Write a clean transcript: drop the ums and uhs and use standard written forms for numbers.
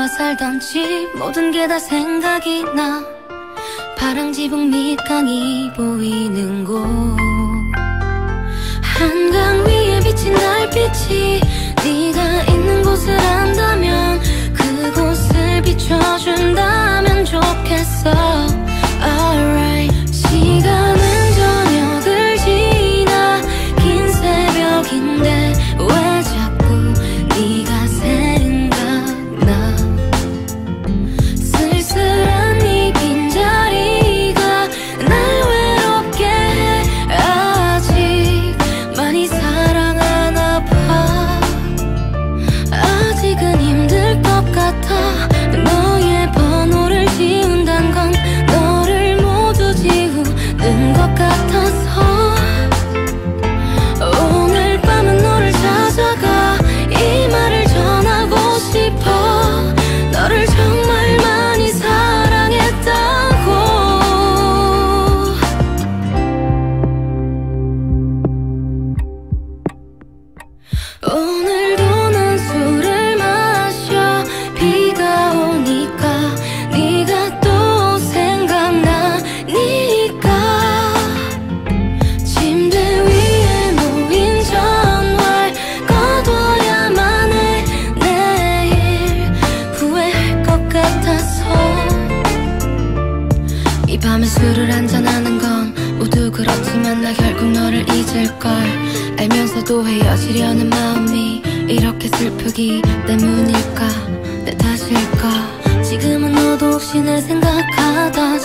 내가 살던 집 모든 게 다 생각이 나. 파랑 지붕 밑강이 보이는 곳, 한강 위에 비친 달빛이 네가 있는 곳을 안다면 그곳을 비춰준다면 좋겠어. Alright. 시간은 저녁을 지나 긴 새벽인데 왜 자꾸 네가 생각나. 쓸쓸한 네 빈자리가 날 외롭게 해. 아직 많이 사랑하나 봐. 아직은 힘들 것 같아. 너의 번호를 지운단 건 너를 모두 지우는 것 같아서 오늘 밤은 너를 찾아가 이 말을 전하고 싶어. 너를 정말 많이 사랑했다고. 오늘도 난 술을 마셔. 비가 오니까 네가 또 생각나니까. 침대 위에 놓인 전화를 꺼둬야만 해. 내일 후회할 것 같아서. 이 밤에 술을 한잔하는 건 모두 그렇지만 나 결국 너를 잊을걸 알면서도 헤어지려는 마음이 이렇게 슬프기 때문일까? 내 탓일까? 지금은 너도 혹시 날 생각하다